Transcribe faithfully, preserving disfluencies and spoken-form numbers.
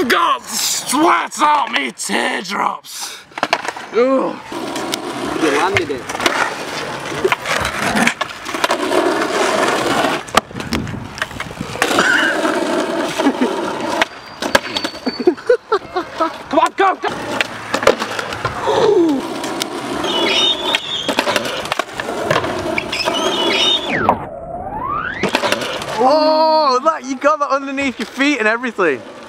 got sweat out me teardrops. Ugh. You landed it. Come on, go, go. Oh, that you got that underneath your feet and everything.